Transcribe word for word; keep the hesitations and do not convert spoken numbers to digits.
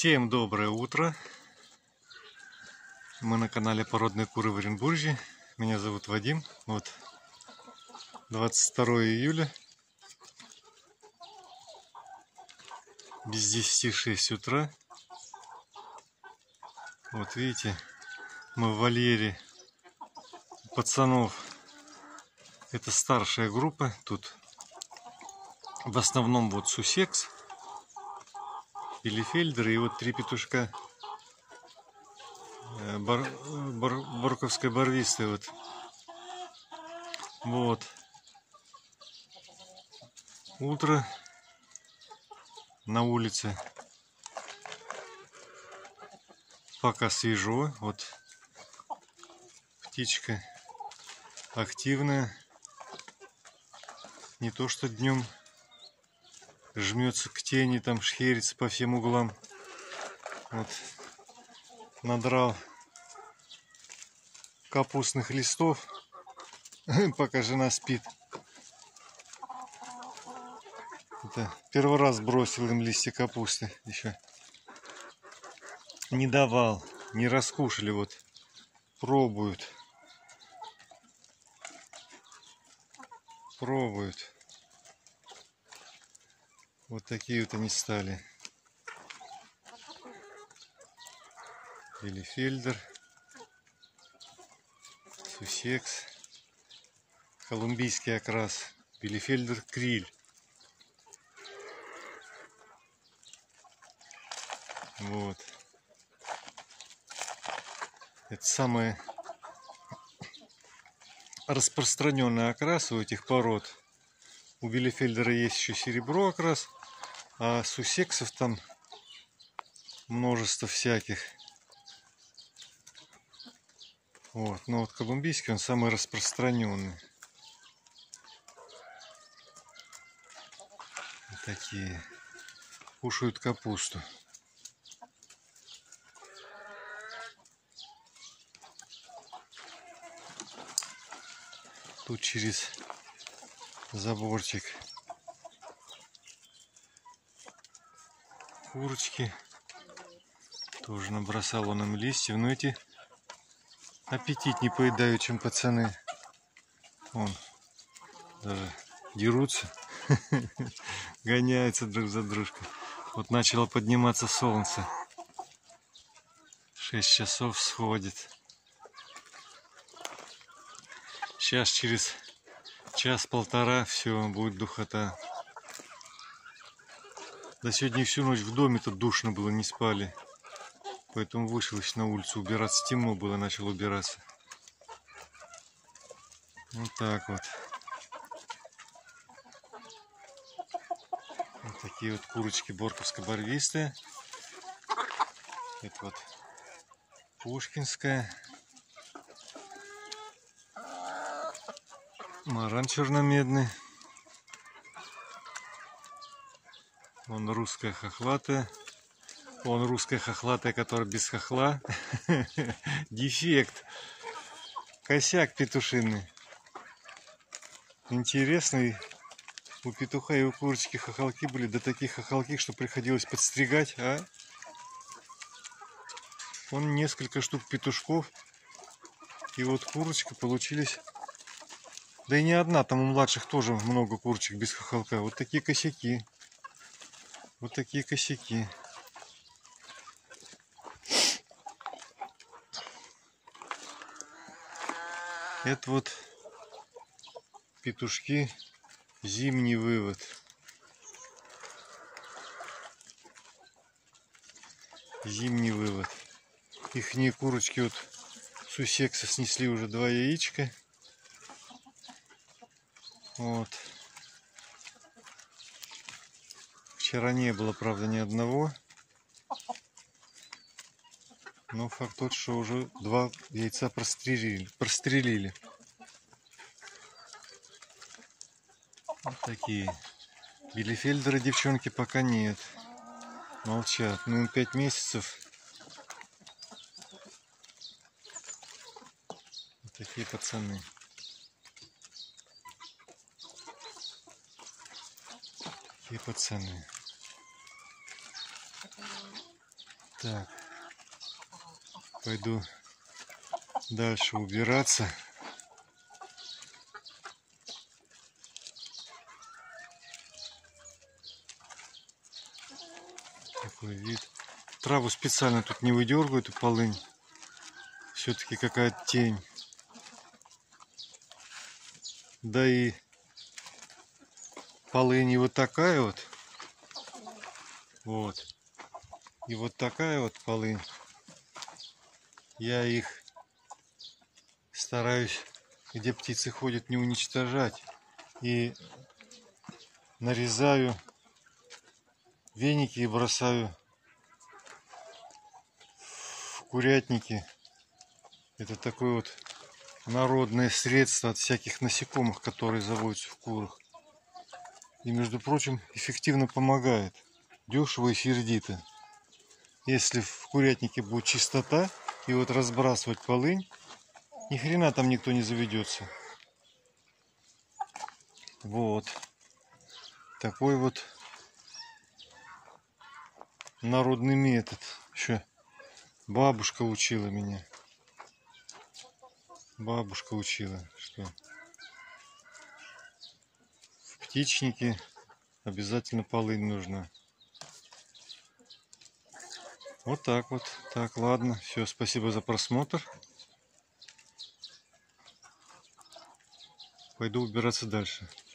Всем доброе утро! Мы на канале Породные куры в Оренбурге. Меня зовут Вадим. Вот двадцать второе июля, без десяти шесть утра. Вот видите, мы в вольере пацанов. Это старшая группа. Тут в основном вот Суссекс, Билефельдер и вот три петушка Бар, бар, борковской барвистой. Вот. Вот. Утро на улице. Пока свежо. Вот птичка активная. Не то что днем жмется к тени, там шхерится по всем углам. Вот. Надрал капустных листов, пока жена спит. Это первый раз бросил им листья капусты еще. Не давал, не раскушали, вот пробуют. Пробуют. Вот такие вот они стали. Билефельдер, Суссекс, колумбийский окрас, Билефельдер Криль. Вот. Это самый распространенный окрас у этих пород. У Билефельдера есть еще серебро окрас, а суссексов там множество всяких. Вот, но вот колумбийский он самый распространенный. Вот такие. Кушают капусту. Тут через заборчик курочки. Тоже набросал он им листьев, но эти аппетит не поедают, чем пацаны. Вон, даже дерутся, гоняются друг за дружкой. Вот начало подниматься солнце. шесть часов сходит. Сейчас через час-полтора все, будет духота. Да сегодня всю ночь в доме тут душно было, не спали. Поэтому вышел еще на улицу убираться. Темно было, начал убираться. Вот так вот. Вот такие вот курочки борковско-барвистые. Это вот пушкинская. Маран черномедный. Вон русская хохлатая. Вон русская хохлатая, которая без хохла. Дефект. Косяк петушиный. Интересный. У петуха и у курочки хохолки были до таких хохолки, что приходилось подстригать. А вон несколько штук петушков. И вот курочка получились. Да и не одна, там у младших тоже много курочек без хохолка. Вот такие косяки. Вот такие косяки. Это вот петушки, зимний вывод. Зимний вывод. Ихние курочки вот Суссекса снесли уже два яичка. Вот. Вчера не было, правда, ни одного. Но факт тот, что уже два яйца прострелили. прострелили. Вот такие. Билефельдеры, девчонки, пока нет. Молчат. Ну, им пять месяцев. Вот такие пацаны. Такие пацаны. Так, пойду дальше убираться. Такой вид. Траву специально тут не выдергиваю, эту полынь. Все-таки какая-то тень. Да и полынь и вот такая вот. Вот. И вот такая вот полынь. Я их стараюсь, где птицы ходят, не уничтожать. И нарезаю веники и бросаю в курятники. Это такое вот народное средство от всяких насекомых, которые заводятся в курах. И, между прочим, эффективно помогает. Дешево и сердито. Если в курятнике будет чистота и вот разбрасывать полынь, ни хрена там никто не заведется. Вот. Такой вот народный метод. Еще бабушка учила меня. Бабушка учила, что в птичнике обязательно полынь нужна. Вот так вот. Так, ладно. Все, спасибо за просмотр. Пойду убираться дальше.